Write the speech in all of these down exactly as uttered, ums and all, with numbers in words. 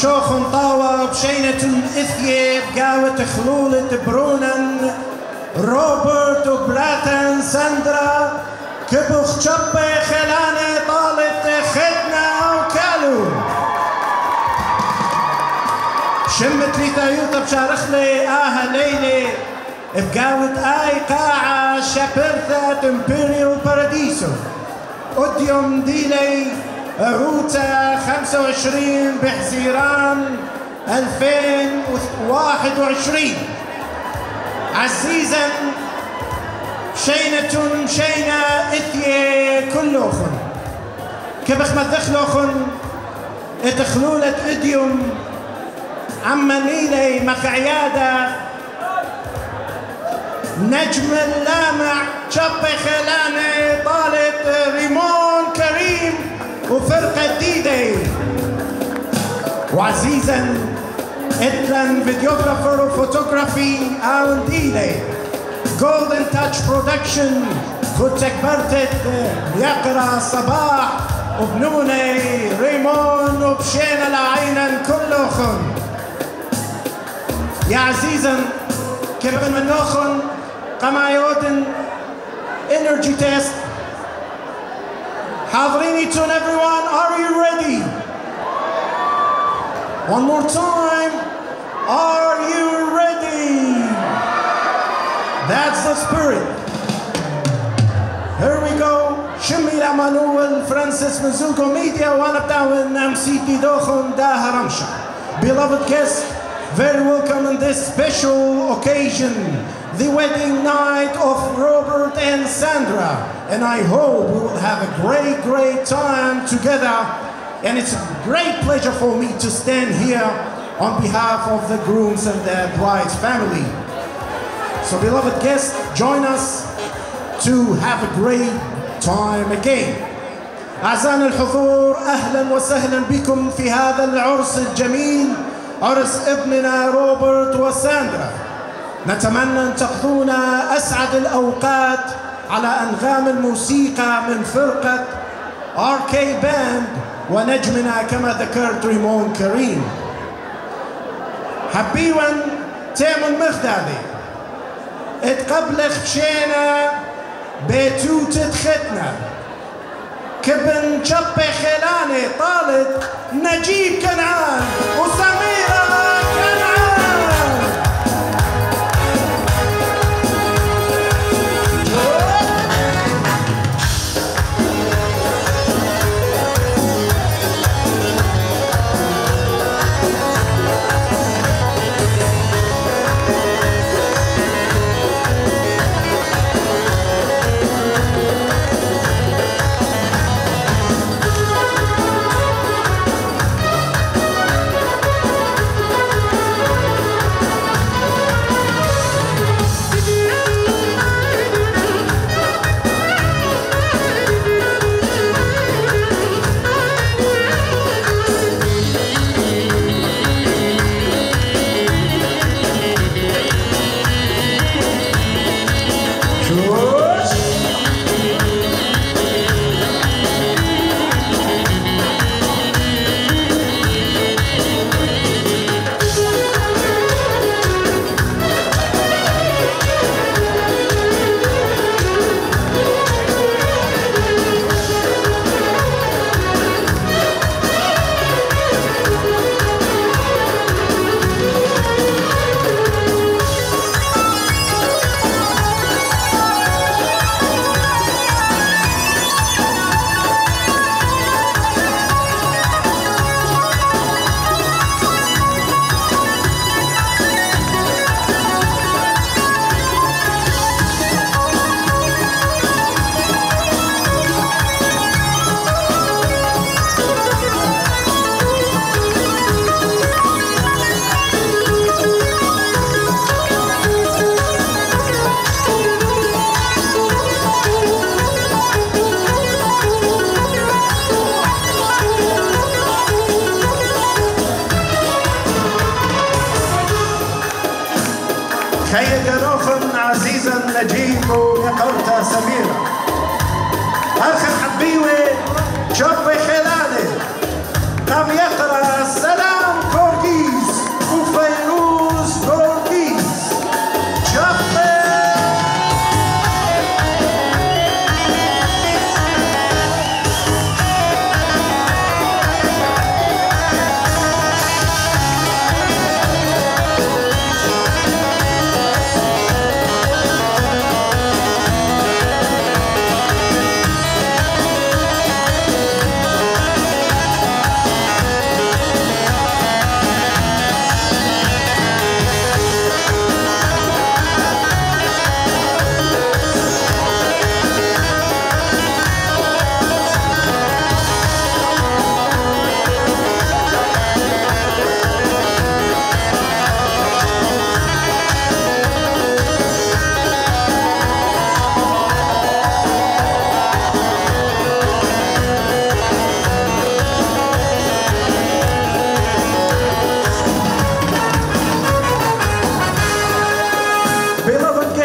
شوخن طاوة بشينة إثية بقاوة خلولة برونن روبرت وبراتن ساندرا كبخ شبة خلانة طالت خدنا أو كالو شمت لي تايوتا بشارخلي آها ليلي بقاوة آي قاعة شابرثة امبريال باراديسو أديوم ديلي روتا خمسة وعشرين بحزيران ألفين وواحد وعشرين عزيزا شينة شينة إثية كلوخن كبخ مدخلوخن اتخلولة إديوم عما نيلي مقعيادة نجم اللامع شب خلانة طالت ريمون كريم وفرقة ديدي وعزيزا اتلن فيديوغرافر وفوتوغرافي اون ديدي جولدن تاتش برودكشن كنتك برتت يقرا صباح وبنوني ريمون وبشينا لعينا كلوخن يا عزيزا كيف منوخن قمايودن انرجي تيست حاضرين each and everyone, are you ready? One more time, are you ready? That's the spirit. Here we go. شمي العمانوال فرانسيس مزوكو ميديا وانا بتاعون ام سي تي دوخن داها رمشا. Beloved guests, very welcome on this special occasion, the wedding night of Robert and Sandra. And I hope we will have a great, great time together. And it's a great pleasure for me to stand here on behalf of the grooms and the bride's family. So beloved guests, join us to have a great time again. أعزائنا الحضور، أهلا وسهلا بكم في هذا العرس الجميل، عرس ابننا روبرت وساندرا. نتمنى أن تقضون أسعد الأوقات على أنغام الموسيقى من فرقة آر كي باند ونجمنا كما ذكرت ريمون كريم. حبيون تيمون مخدادي اتقبلخ شينا بيتوتة ختنا كبن شب خلاني طالت نجيب كنعان وسميرة كنعان. خيك روخن عزيزا نجيب ويقرتا سميرة أخر حبيوي شوف خلالي قام يقرأ السلام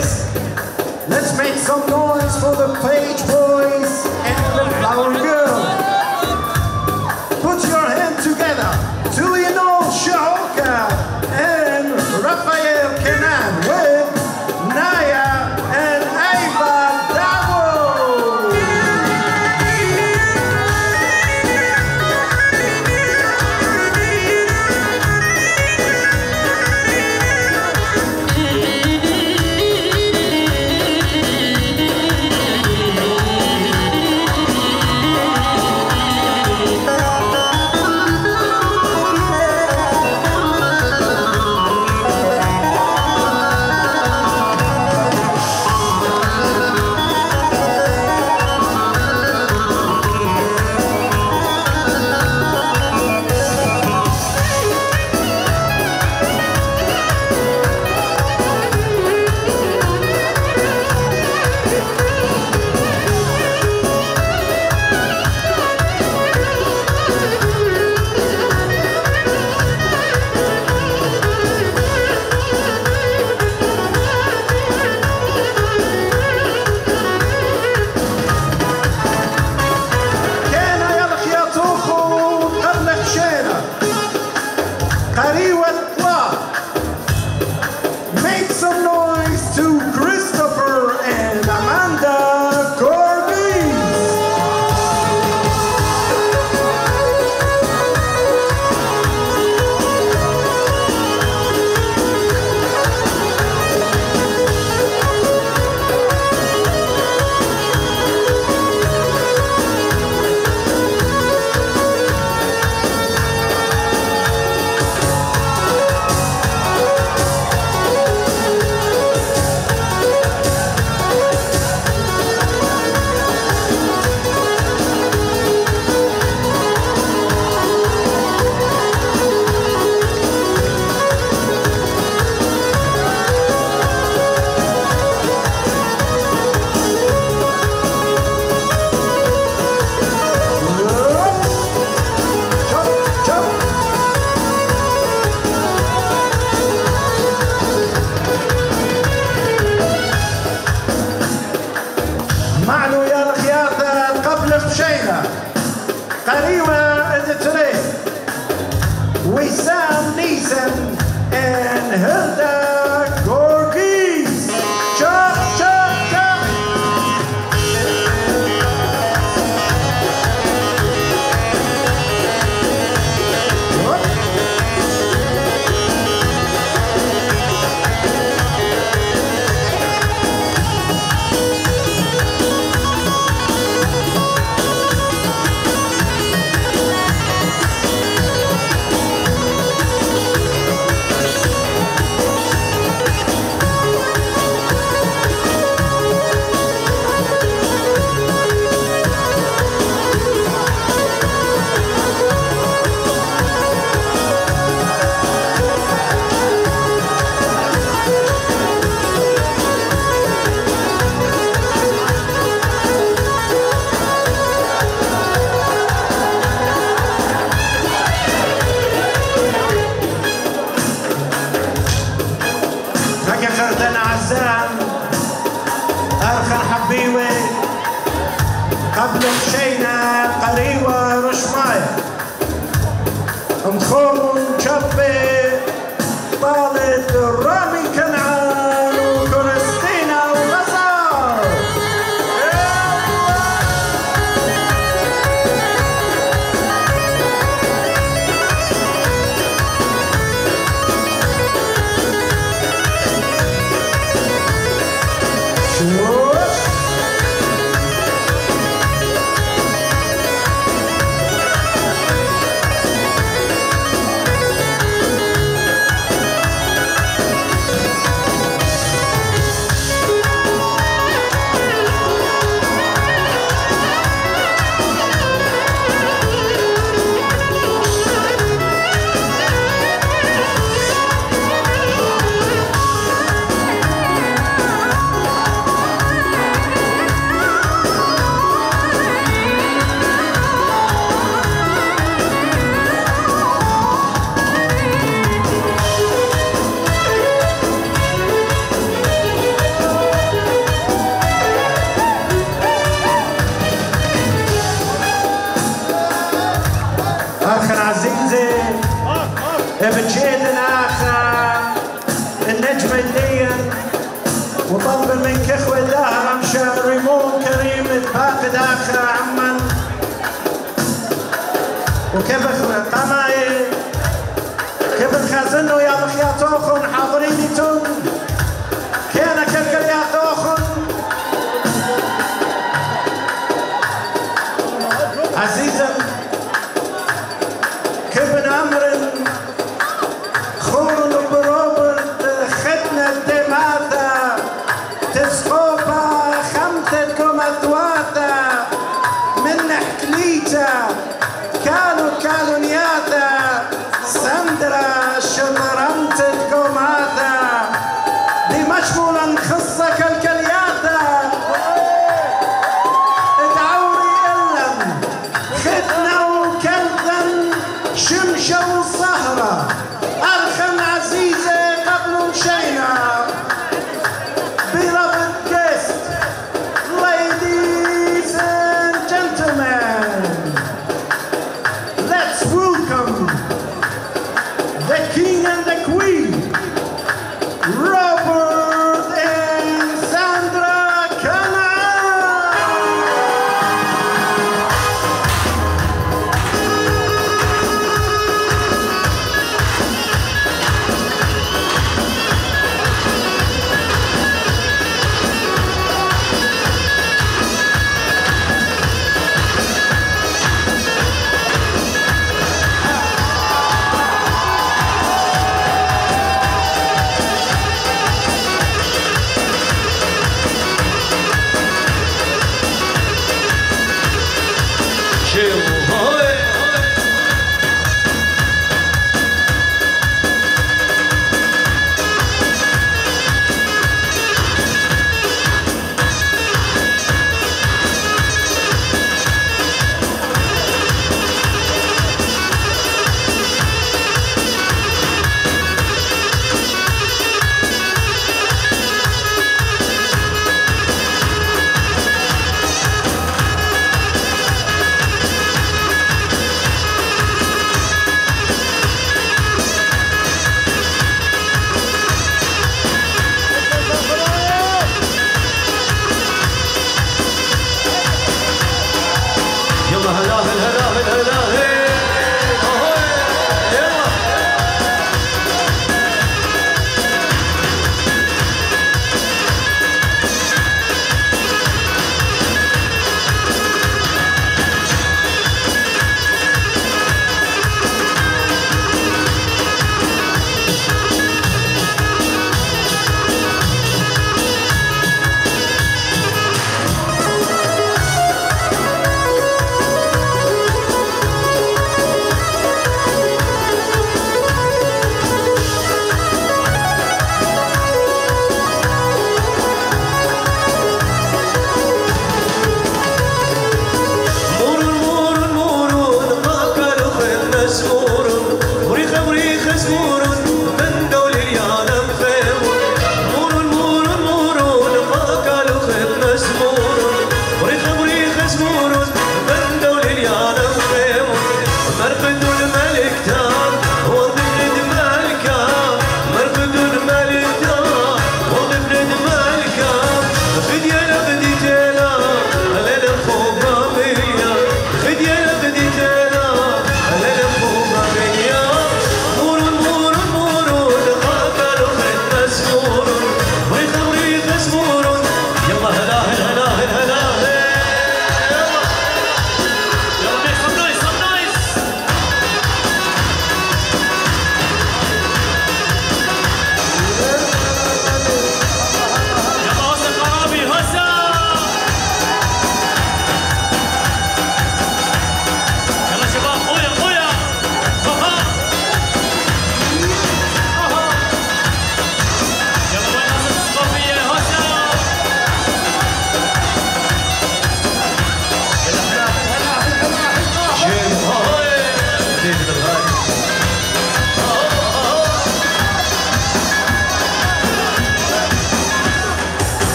guest. Let's make some noise for the page boys and the flower girl. Put your hands together to Lionel Shahoka and Raphael Kenan with Naya and Ava Davo. Make some noise to Christopher and Amanda Corbis. معنا يا الخياطة قبل خشينا قريبة الترين وسام نيسن and Hilda Gorgis. Chop, chop, chop. What? خردن عزام أرخن حبيوي قبل مشينا قريوة رشماية مخوم شبي طالت رامي كنعان وكريستينا وغزار. مليا وطلب منك اخوة داهر امشى ريمون كريم تباقي داخل عمان وكيف طمعي كيف خازنو يا مخياتوخن حاضرين تون كينا كالكلياتوخن عزيزا كابن امر خون بروبرت ختنا الدماتا تسقوبا خمتكم اثواتا من حكليتا كانوا كانوا نياتا ساندرا شمرمتكم هذا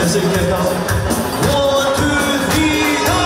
Merci Kevin. One, two, three, go!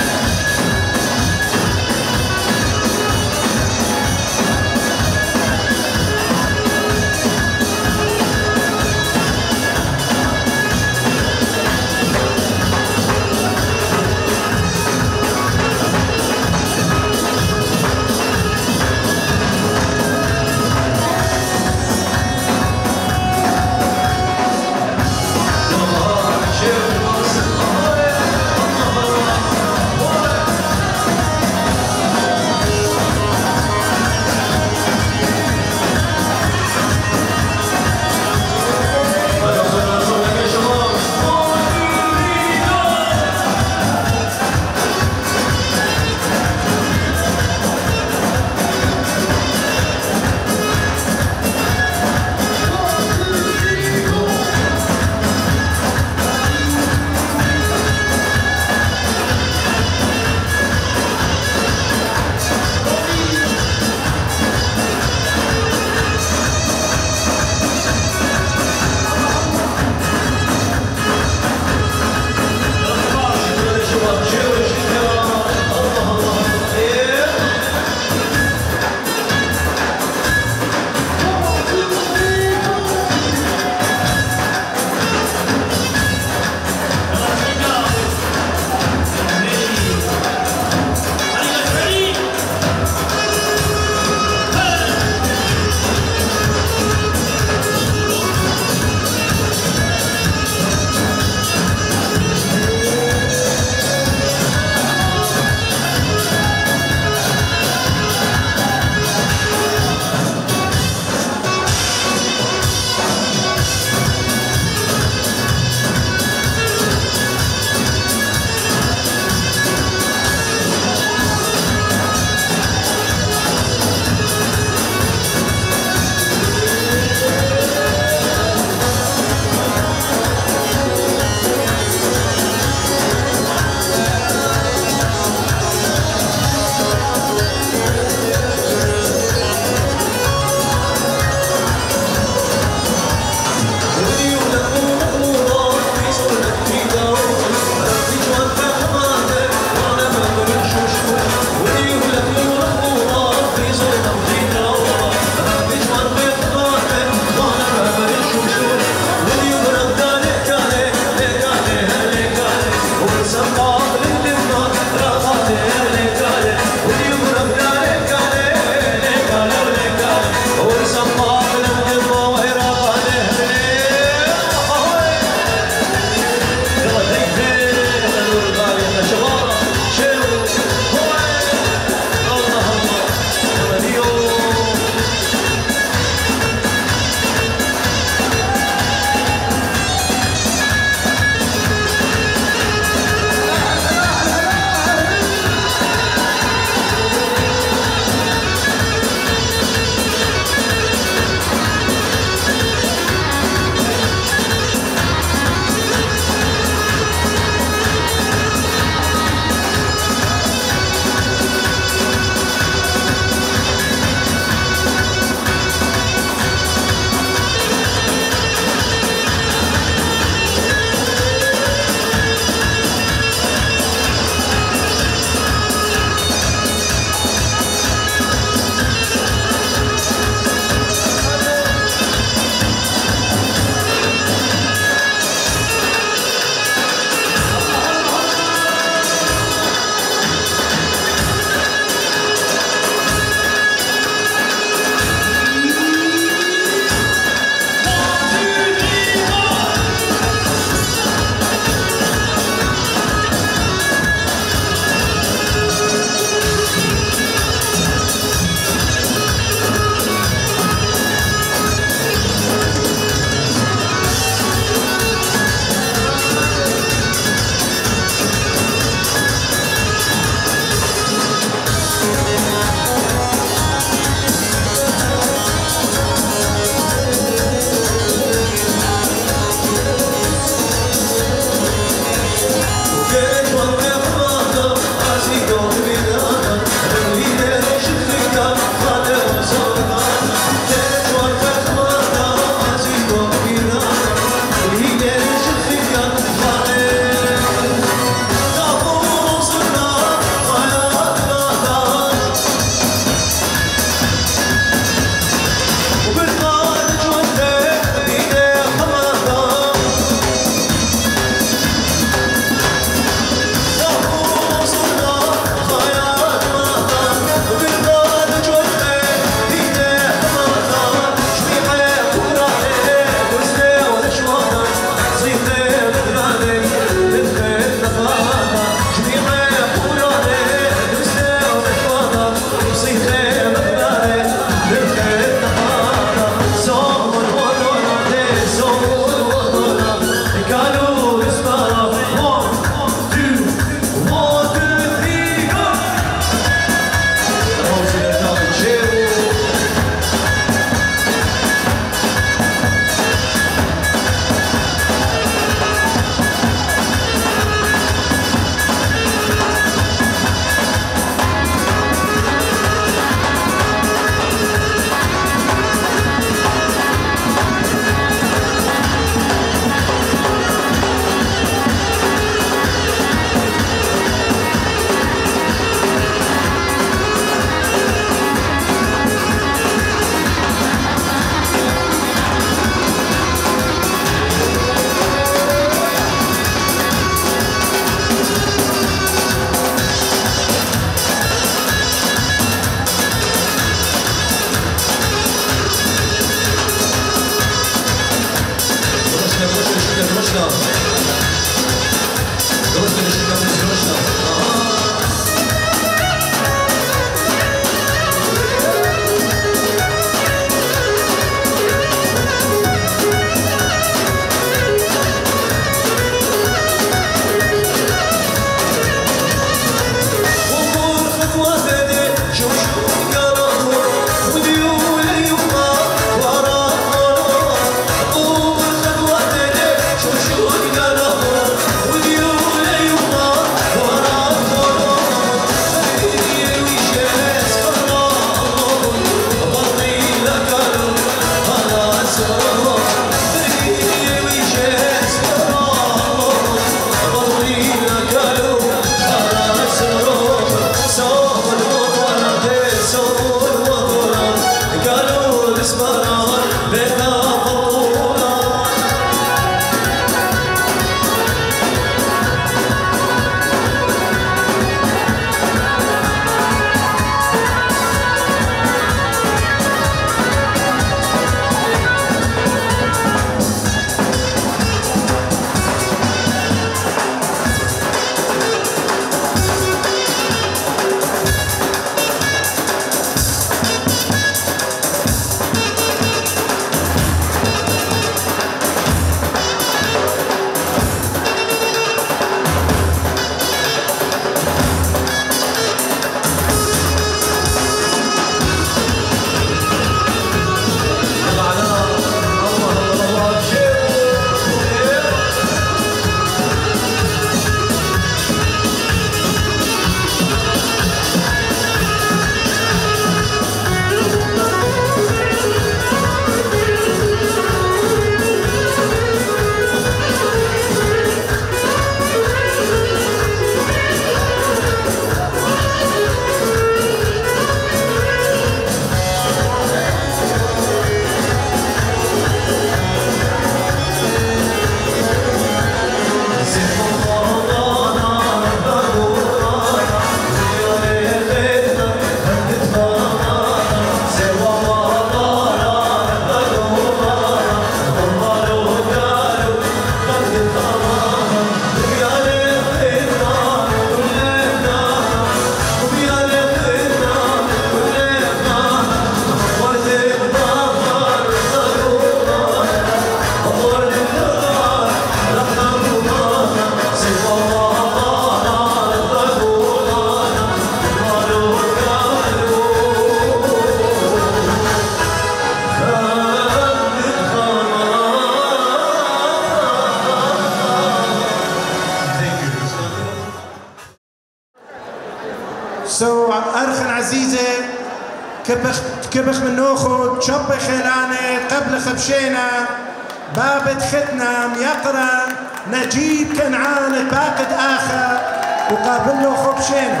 كبخ كبخ من نوخو تشب خيلانة قبل خبشينا بابت ختنا ميقرا نجيب كنعان باقد آخر وقابل له خبشينا.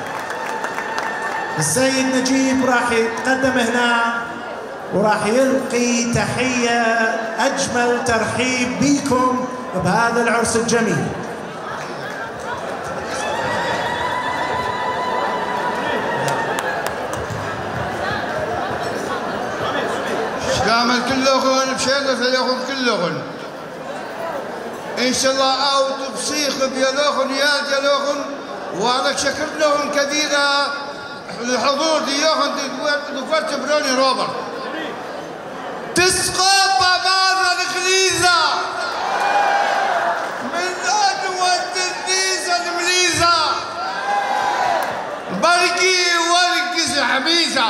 السيد نجيب راح يتقدم هنا وراح يلقي تحية أجمل ترحيب بيكم بهذا العرس الجميل. شامل كلهم بشيخ فيهم كلهم ان شاء الله او تبصيخ بيلوخن يا جلوخن وانا شكر لهم كثيرا الحضور ديوخن دفرت بروني روبرت تسقط بعض الخليزه من ادوى التنيزه المليزه برقي ورقص حميزه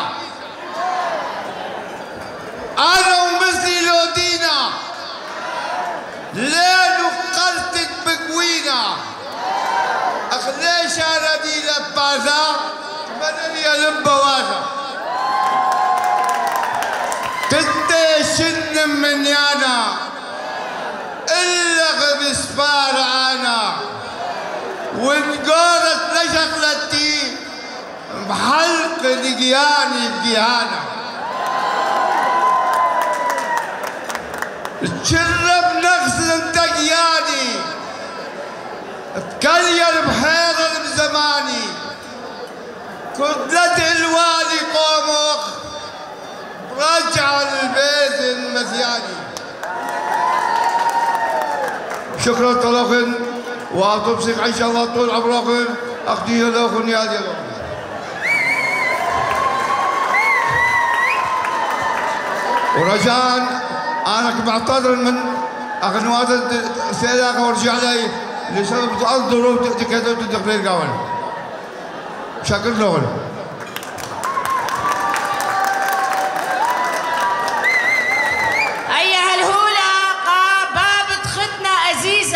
أنا ومثلي لودينا ليل وقلتك بقوينا أخليش أنا دي لبازا بدني لبوازا تتشن من يانا إلا غبسبار أنا ونقارت لشغلتي بحلق لقياني بجيهانا تشرب نغسل دقياني تكليل بحيض بزماني كدلة الوالي قومخ رجع البيت المثياني. شكرا طلقن وتبصق ان شاء الله طول عمركم اخدي لكم يا ديالكم. ورجاء أنا بعتذر من أغنوات السيدة ورجع لي لسبب الظروف تكادوا تدخلين قاول. شكرا لهم. أيها الهولة قابابة ختنا عزيزة.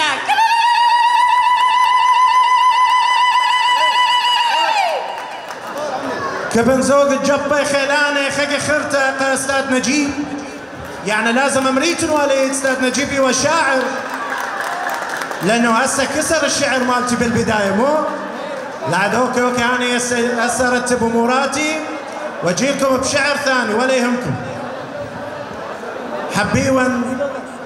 كبن زوج الجبة خيلانة خيق خرطة أستاذ نجيب يعني لازم امريتن وليد استاذ نجيبي والشاعر لانه هسه كسر الشعر مالتي بالبدايه مو؟ لا اوكي اوكي انا هسه ارتب اموراتي واجي لكم بشعر ثاني ولا يهمكم. حبيون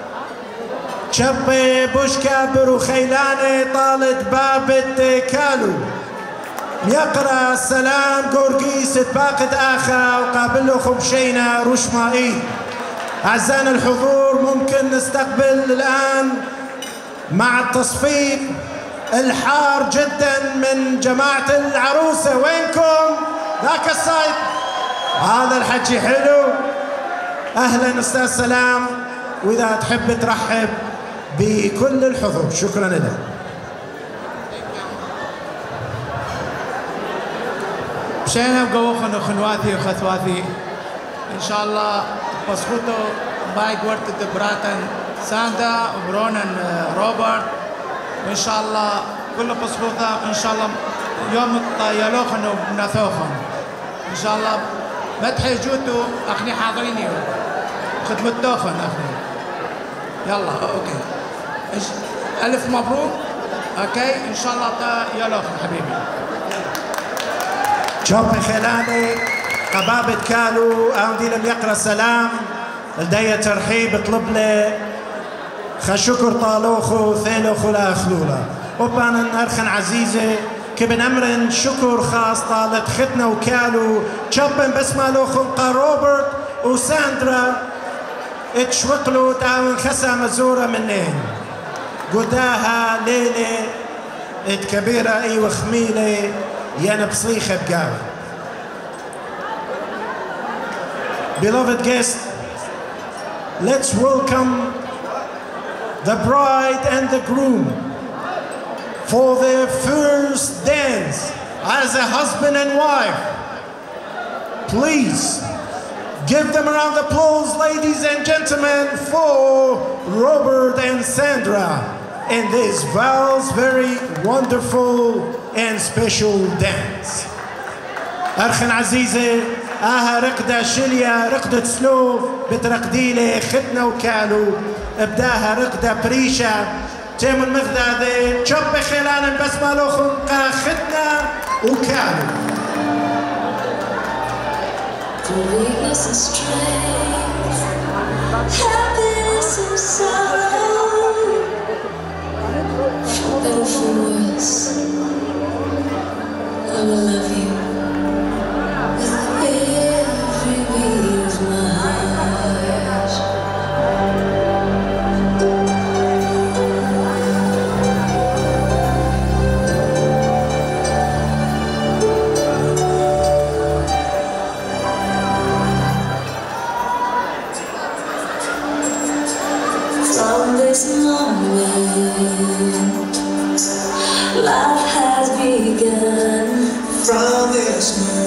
شبي بوش كابر وخيلانه طالت بابت كالو يقرا السلام قورقيس باقد اخا وقابل له خبشينا روش مائي. أعزائنا الحضور ممكن نستقبل الآن مع التصفيق الحار جدا من جماعة العروسة. وينكم؟ ذاك الصيد هذا الحكي حلو. أهلا أستاذ سلام وإذا تحب ترحب بكل الحضور. شكرا لك. مشينا بقوخن وخنواتي وخثواتي إن شاء الله بسخوتو بايك ورت دبراتن ساندرا وبرونن روبرت وإن شاء الله كل بسخوتها إن شاء الله يوم الطيالوخن وبناثوخن إن شاء الله مدحي جوتو أخني حاضريني خدمة توخن أخني يلا أوكي ألف مبروك أوكي إن شاء الله طيالوخن حبيبي. شوفي خلاني قبابة كالو أودي لم يقرأ السلام لدي ترحيب اطلب لي خشكر طالوخو ثيلوخو لا أخلولا وبانا أرخن عزيزة كبن أمرن شكر خاص طالت ختنا وكالو شبن بسمالوخو قا روبرت وساندرا اتشوقلو تاون خسا مزورة منين قداها ليلة اتكبيرة اي وخميلة يانا بصيخة بقاوي. Beloved guests, let's welcome the bride and the groom for their first dance as a husband and wife. Please give them a round of applause, ladies and gentlemen, for Robert and Sandra in this vows very wonderful and special dance. أرخن عزيزة آها رقدة شليا رقدة سلوف بترقديلي ختنا وكالو ابداها رقدة بريشة تيم المغدى ذي تشوب خلال بس مالوخن قا ختنا وكالو. For weakness and strength, happiness and sorrow, for better for worse, I will love you with every beat of my heart. From this moment, life has begun. From this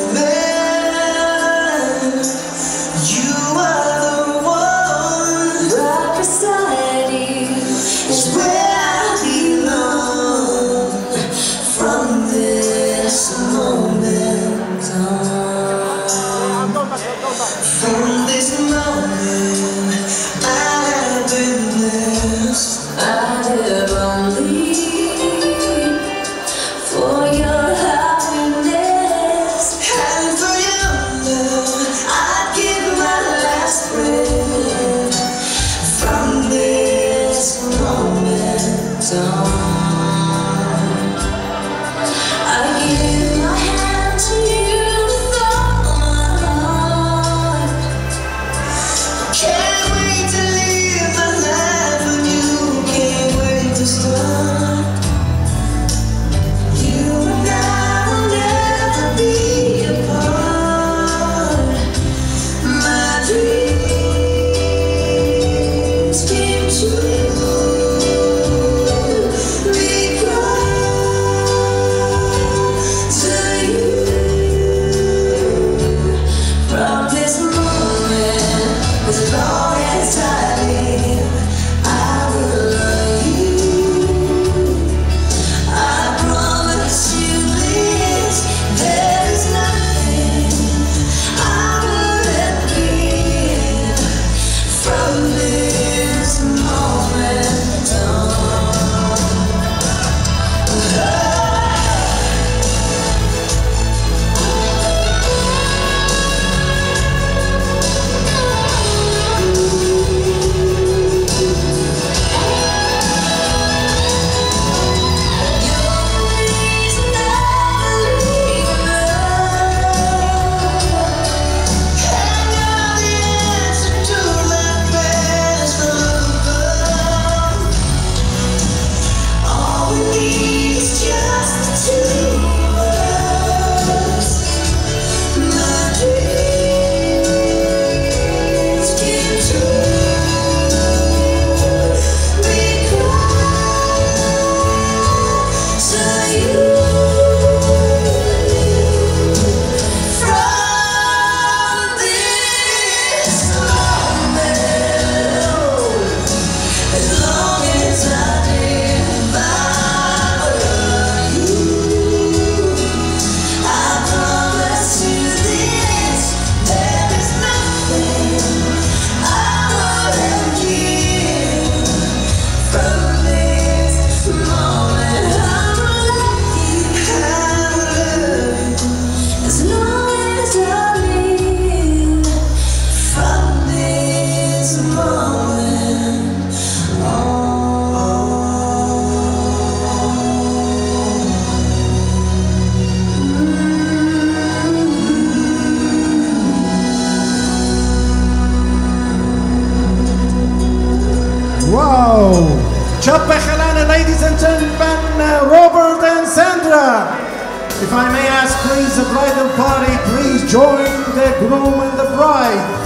moment, you are the one. Right beside you Is where I belong. From this moment on, from this moment, I have been blessed. I live only for your happiness. And for your love, I'd give my last breath. From this moment on, I give my hand to you with all my heart. can't wait to live my life with you. Can't wait to start. You and I will never be apart. My dreams came true because of you. From this moment, As long as I live, I will love you. I promise you this, there is nothing I wouldn't give. From this moment on. as long as I live, from this moment Wow! Choppa Khalana, ladies and gentlemen, uh, Robert and Sandra. If I may ask, please, the bridal party, please join the groom and the bride.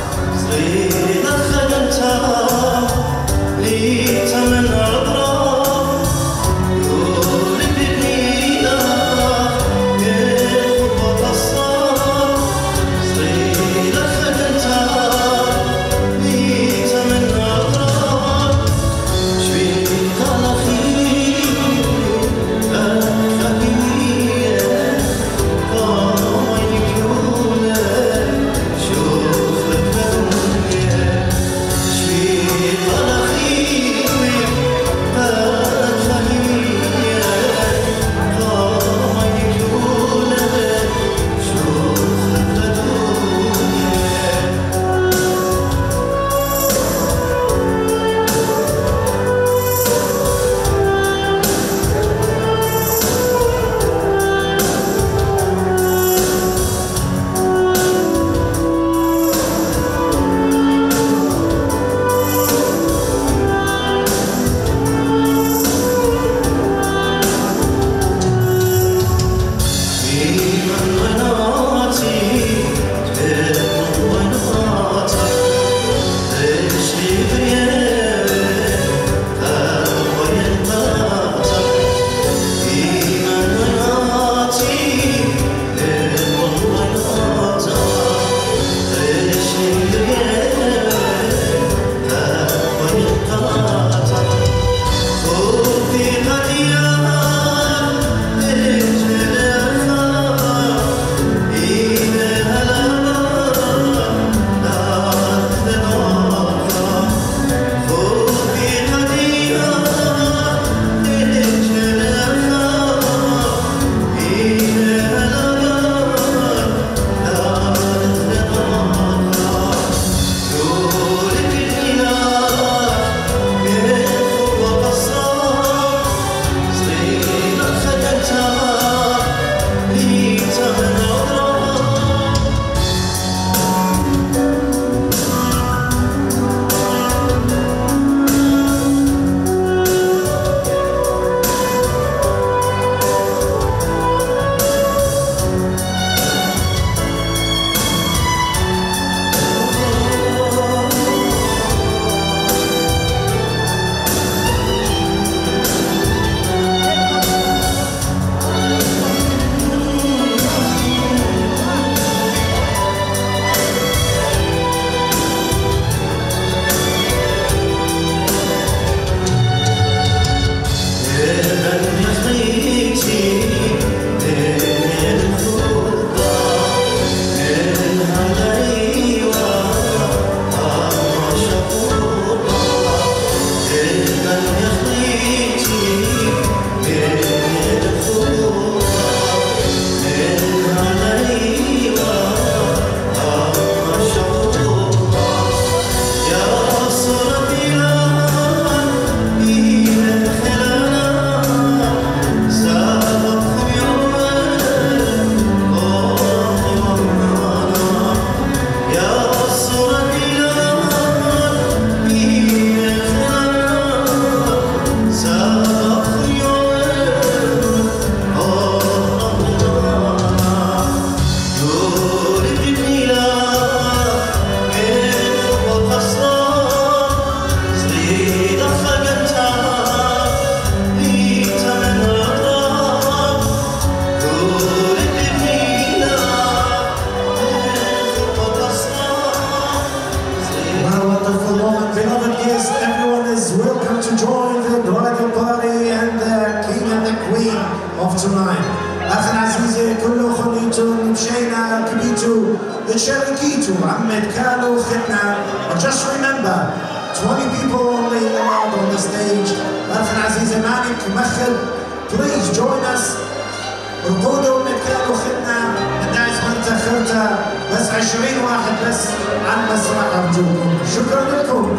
وشركيته عمد كالو ختنا. But just remember, twenty people only allowed on the stage. أخنا عزيزي مالك مخل, please join us. ركودوا من كالو ختنا الناس من تخرتها بس عشرين واحد بس على المسرح أرجوكم. شكرا لكم.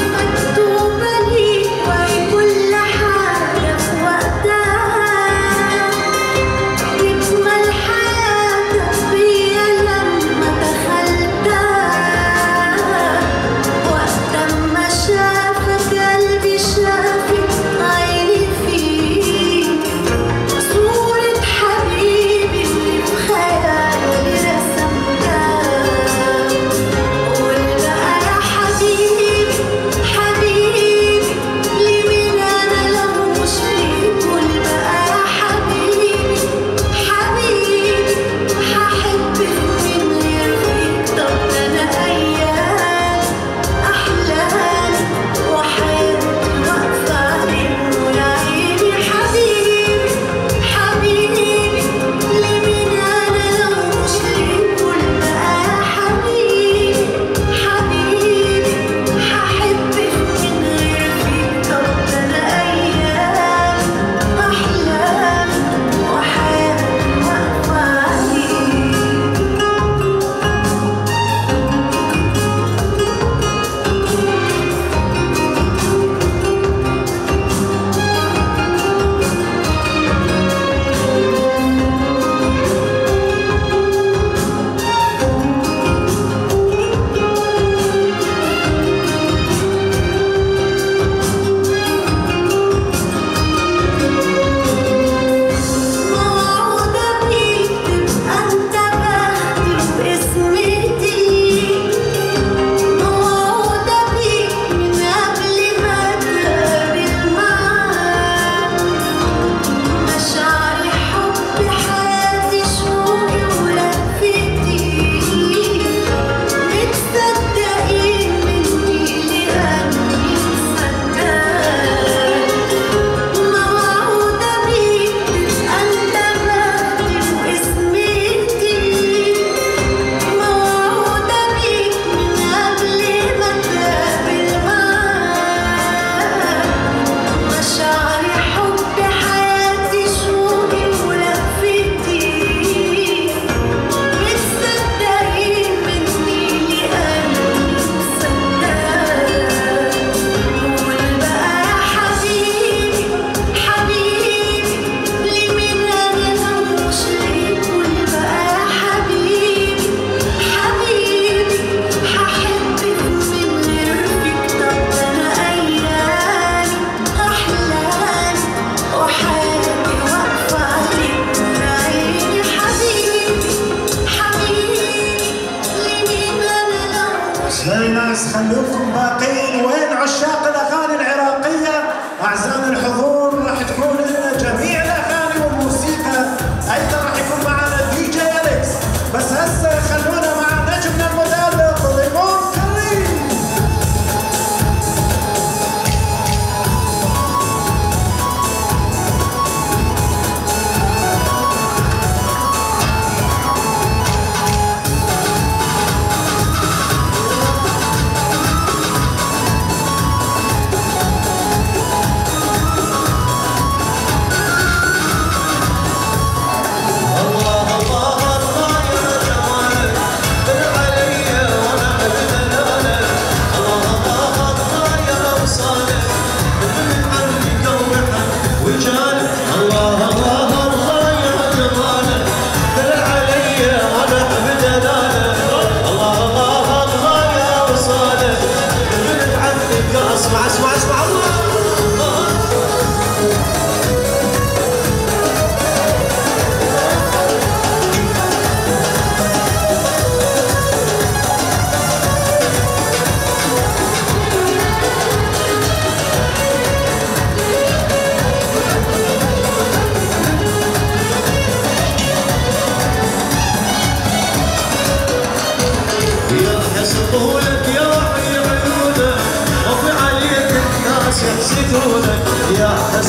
مكتوبة لي وكل حاجة في وقتها.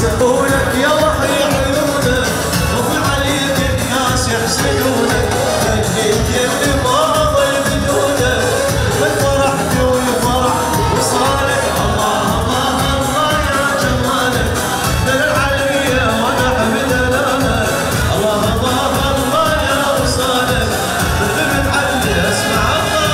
يسبونك يا بحر عيونك وفي عليك الناس يحسدونك خليك يلي ما ضل بدونك من فرحت وفرح وصالك الله الله الله يا جمالك من العليا وانا حمد دلالك الله الله الله يا وصالك بالذبت عني اسمع الله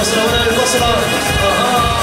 البصرة ولا البصرة اها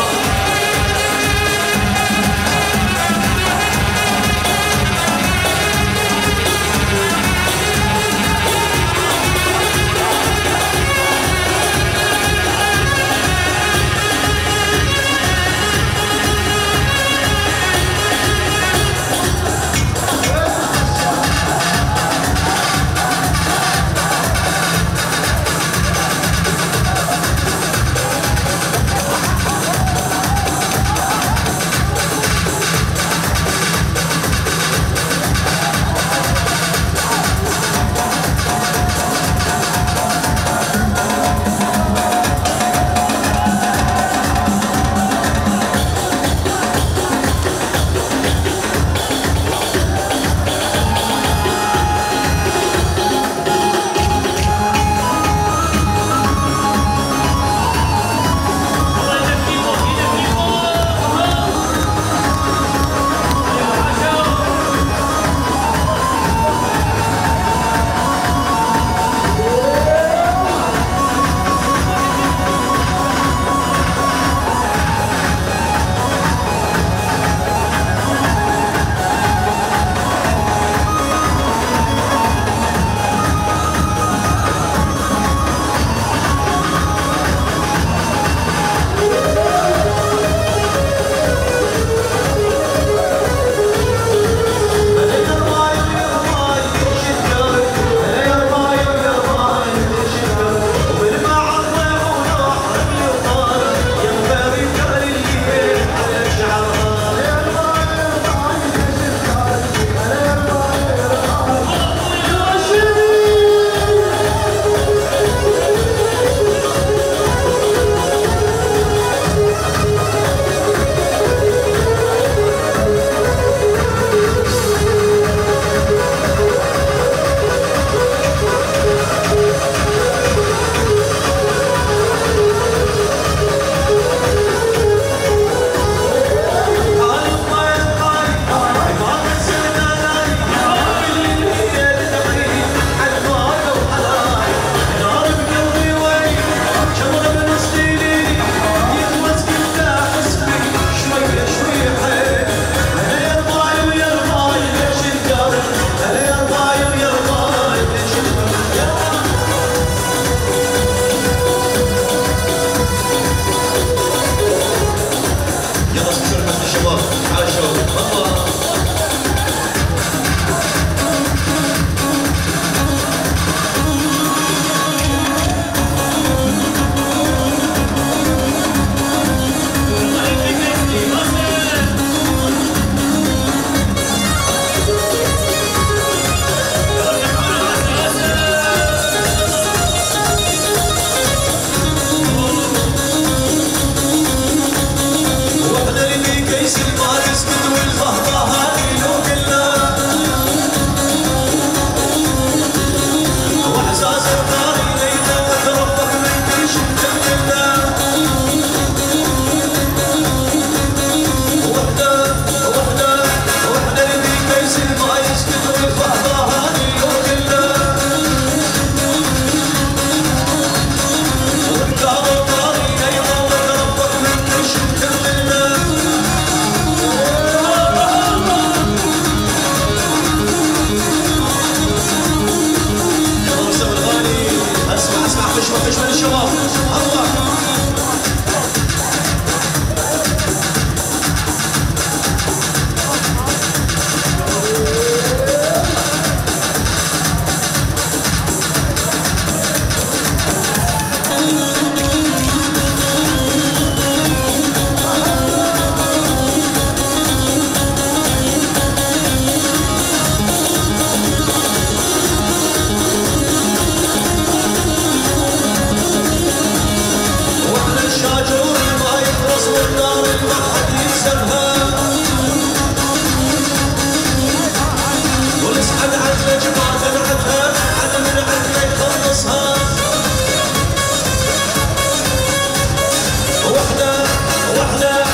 وحدة وحدة